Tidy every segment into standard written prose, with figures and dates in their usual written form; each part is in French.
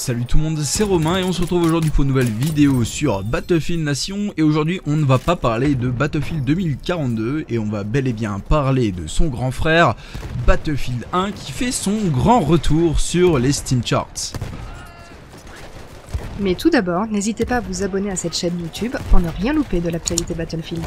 Salut tout le monde, c'est Romain et on se retrouve aujourd'hui pour une nouvelle vidéo sur Battlefield Nation. Et aujourd'hui on ne va pas parler de Battlefield 2042 et on va bel et bien parler de son grand frère Battlefield 1 qui fait son grand retour sur les Steam Charts. Mais tout d'abord, n'hésitez pas à vous abonner à cette chaîne YouTube pour ne rien louper de l'actualité Battlefield.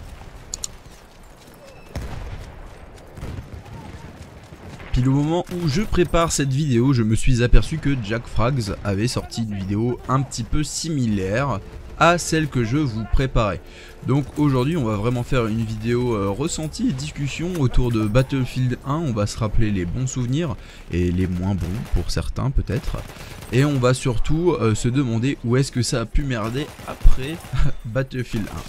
Puis au moment où je prépare cette vidéo, je me suis aperçu que Jack Frags avait sorti une vidéo un petit peu similaire à celle que je vous préparais. Donc aujourd'hui on va vraiment faire une vidéo ressenti et discussion autour de Battlefield 1. On va se rappeler les bons souvenirs et les moins bons pour certains peut-être. Et on va surtout se demander où est-ce que ça a pu merder après Battlefield 1.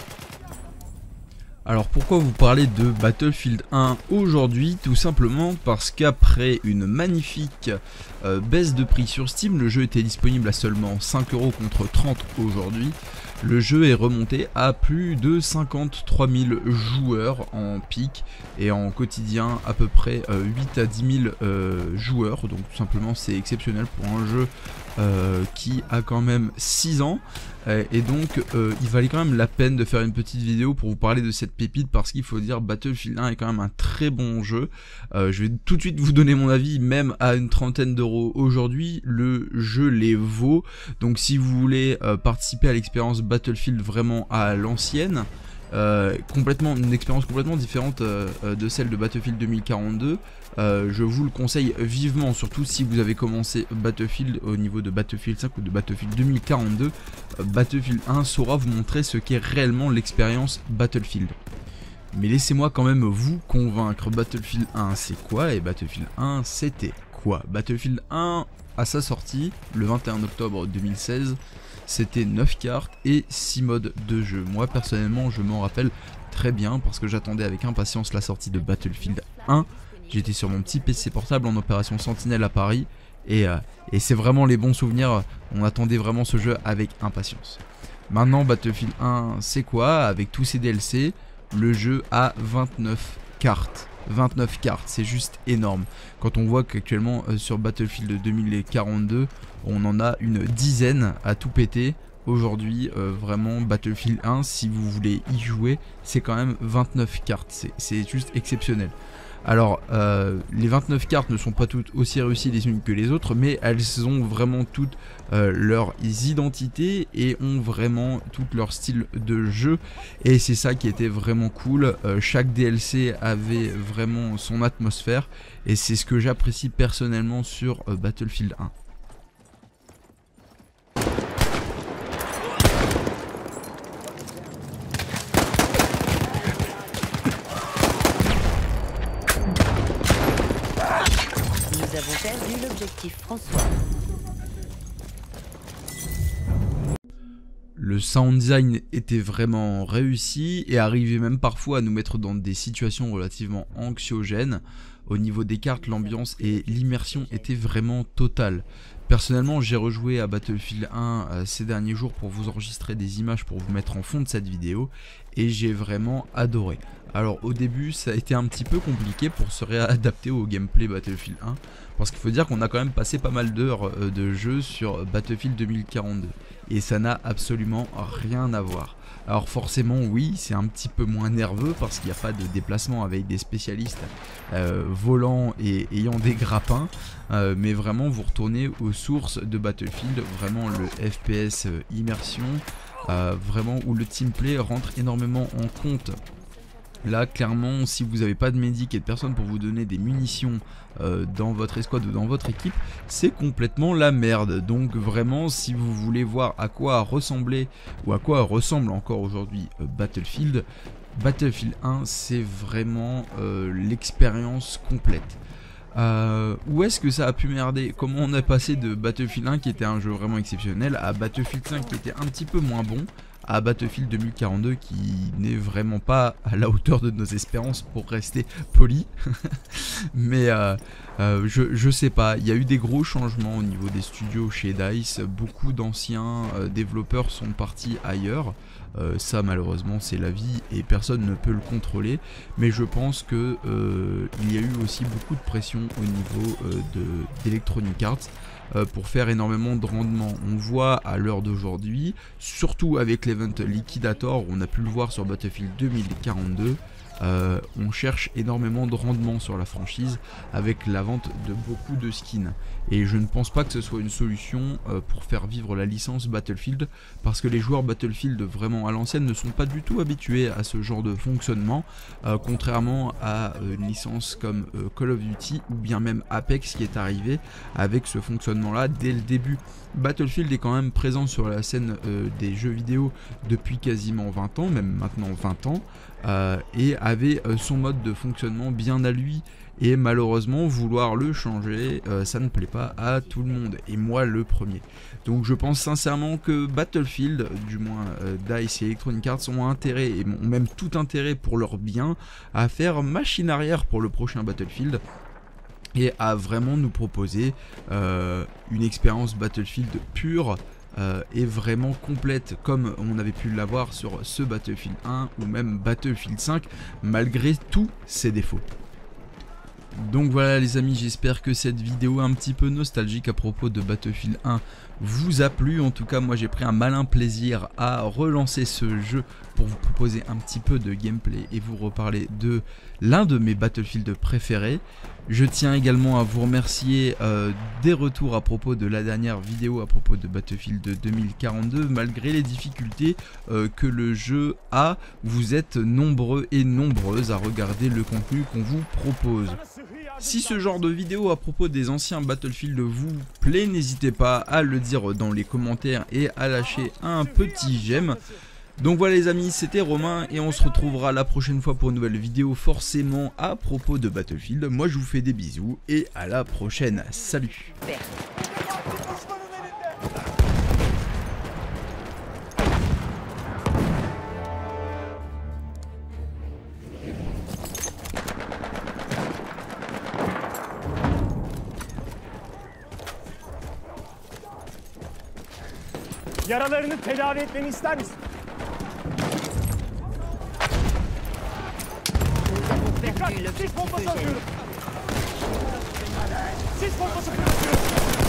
Alors pourquoi vous parler de Battlefield 1 aujourd'hui? Tout simplement parce qu'après une magnifique baisse de prix sur Steam, le jeu était disponible à seulement 5 € contre 30 aujourd'hui. Le jeu est remonté à plus de 53 000 joueurs en pic et en quotidien à peu près 8 à 10 000 joueurs. Donc tout simplement c'est exceptionnel pour un jeu qui a quand même 6 ans. Et donc il valait quand même la peine de faire une petite vidéo pour vous parler de cette pépite, parce qu'il faut dire Battlefield 1 est quand même un très bon jeu. Je vais tout de suite vous donner mon avis, même à une trentaine d'euros aujourd'hui, le jeu les vaut. Donc si vous voulez participer à l'expérience Battlefield vraiment à l'ancienne, une expérience complètement différente de celle de Battlefield 2042, je vous le conseille vivement, surtout si vous avez commencé Battlefield au niveau de Battlefield 5 ou de Battlefield 2042. Battlefield 1 saura vous montrer ce qu'est réellement l'expérience Battlefield. Mais laissez-moi quand même vous convaincre. Battlefield 1 c'est quoi et Battlefield 1 c'était quoi? Battlefield 1 à sa sortie le 21 octobre 2016, c'était 9 cartes et 6 modes de jeu. Moi personnellement je m'en rappelle très bien parce que j'attendais avec impatience la sortie de Battlefield 1. J'étais sur mon petit PC portable en opération Sentinelle à Paris et c'est vraiment les bons souvenirs. On attendait vraiment ce jeu avec impatience. Maintenant Battlefield 1 c'est quoi? Avec tous ces DLC, le jeu a 29 cartes. 29 cartes, c'est juste énorme. Quand on voit qu'actuellement sur Battlefield 2042, on en a une dizaine à tout péter. Aujourd'hui, vraiment Battlefield 1, si vous voulez y jouer, c'est quand même 29 cartes. C'est juste exceptionnel. Alors, les 29 cartes ne sont pas toutes aussi réussies les unes que les autres, mais elles ont vraiment toutes leurs identités et ont vraiment tout leur style de jeu. Et c'est ça qui était vraiment cool. Chaque DLC avait vraiment son atmosphère et c'est ce que j'apprécie personnellement sur Battlefield 1. Nous avons perdu l'objectif François. Le sound design était vraiment réussi et arrivait même parfois à nous mettre dans des situations relativement anxiogènes. Au niveau des cartes, l'ambiance et l'immersion étaient vraiment totales. Personnellement, j'ai rejoué à Battlefield 1 ces derniers jours pour vous enregistrer des images pour vous mettre en fond de cette vidéo et j'ai vraiment adoré. Alors au début ça a été un petit peu compliqué pour se réadapter au gameplay Battlefield 1 parce qu'il faut dire qu'on a quand même passé pas mal d'heures de jeu sur Battlefield 2042 et ça n'a absolument rien à voir. Alors forcément oui, c'est un petit peu moins nerveux parce qu'il n'y a pas de déplacement avec des spécialistes volants et ayant des grappins, mais vraiment vous retournez aux sources de Battlefield, vraiment le FPS immersion, vraiment où le teamplay rentre énormément en compte. Là clairement si vous n'avez pas de médic et de personne pour vous donner des munitions dans votre escouade ou dans votre équipe, c'est complètement la merde. Donc vraiment si vous voulez voir à quoi ressemblait ou à quoi ressemble encore aujourd'hui Battlefield 1 c'est vraiment l'expérience complète. Où est-ce que ça a pu merder? Comment on a passé de Battlefield 1 qui était un jeu vraiment exceptionnel à Battlefield 5 qui était un petit peu moins bon, à Battlefield 2042 qui n'est vraiment pas à la hauteur de nos espérances pour rester poli. Mais je sais pas, il y a eu des gros changements au niveau des studios chez DICE, beaucoup d'anciens développeurs sont partis ailleurs. Ça malheureusement c'est la vie et personne ne peut le contrôler, mais je pense que il y a eu aussi beaucoup de pression au niveau d'Electronic Arts pour faire énormément de rendement. On voit à l'heure d'aujourd'hui, surtout avec l'event Liquidator, on a pu le voir sur Battlefield 2042, on cherche énormément de rendement sur la franchise avec la vente de beaucoup de skins. Et je ne pense pas que ce soit une solution pour faire vivre la licence Battlefield, parce que les joueurs Battlefield vraiment à l'ancienne ne sont pas du tout habitués à ce genre de fonctionnement, contrairement à une licence comme Call of Duty ou bien même Apex qui est arrivé avec ce fonctionnement là dès le début. Battlefield est quand même présent sur la scène des jeux vidéo depuis quasiment 20 ans, même maintenant 20 ans, et avait son mode de fonctionnement bien à lui. Et malheureusement, vouloir le changer, ça ne plaît pas à tout le monde, et moi le premier. Donc je pense sincèrement que Battlefield, du moins DICE et Electronic Arts, ont intérêt, et ont même tout intérêt pour leur bien, à faire machine arrière pour le prochain Battlefield, et à vraiment nous proposer une expérience Battlefield pure, et vraiment complète comme on avait pu l'avoir sur ce Battlefield 1 ou même Battlefield 5, malgré tous ses défauts. Donc voilà les amis, j'espère que cette vidéo un petit peu nostalgique à propos de Battlefield 1 vous a plu. En tout cas moi j'ai pris un malin plaisir à relancer ce jeu pour vous proposer un petit peu de gameplay et vous reparler de l'un de mes Battlefield préférés. Je tiens également à vous remercier des retours à propos de la dernière vidéo à propos de Battlefield 2042. Malgré les difficultés que le jeu a, vous êtes nombreux et nombreuses à regarder le contenu qu'on vous propose. Si ce genre de vidéo à propos des anciens Battlefield vous plaît, n'hésitez pas à le dire dans les commentaires et à lâcher un petit j'aime. Donc voilà les amis, c'était Romain et on se retrouvera la prochaine fois pour une nouvelle vidéo forcément à propos de Battlefield. Moi je vous fais des bisous et à la prochaine, salut. Yaralarını tedavi etmemi ister misin? Dikkat! Sis pompası atıyorum! Sis pompası fırlatıyorum!